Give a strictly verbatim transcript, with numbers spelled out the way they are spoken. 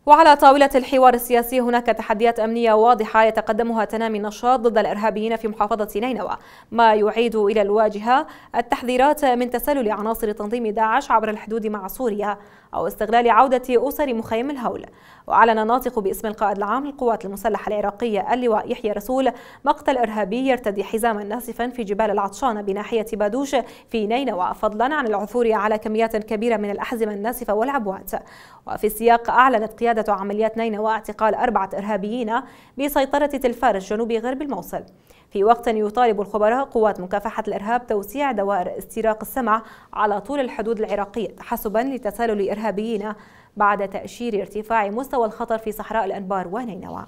وعلى طاولة الحوار السياسي هناك تحديات أمنية واضحة يتقدمها تنامي النشاط ضد الإرهابيين في محافظة نينوى، ما يعيد إلى الواجهة التحذيرات من تسلل عناصر تنظيم داعش عبر الحدود مع سوريا أو استغلال عودة أسر مخيم الهول. وأعلن الناطق باسم القائد العام للقوات المسلحة العراقية اللواء يحيى رسول مقتل إرهابي يرتدي حزاما ناسفا في جبال العطشان بناحية بادوش في نينوى، فضلا عن العثور على كميات كبيرة من الأحزمة الناسفة والعبوات. وفي السياق أعلنت قيادة عمليات نينوى اعتقال أربعة إرهابيين بسيطرة تلفارس جنوب غرب الموصل، في وقت يطالب الخبراء قوات مكافحة الإرهاب توسيع دوائر استراق السمع على طول الحدود العراقية تحسبا لتسلل إرهابيين بعد تأشير ارتفاع مستوى الخطر في صحراء الأنبار ونينوى.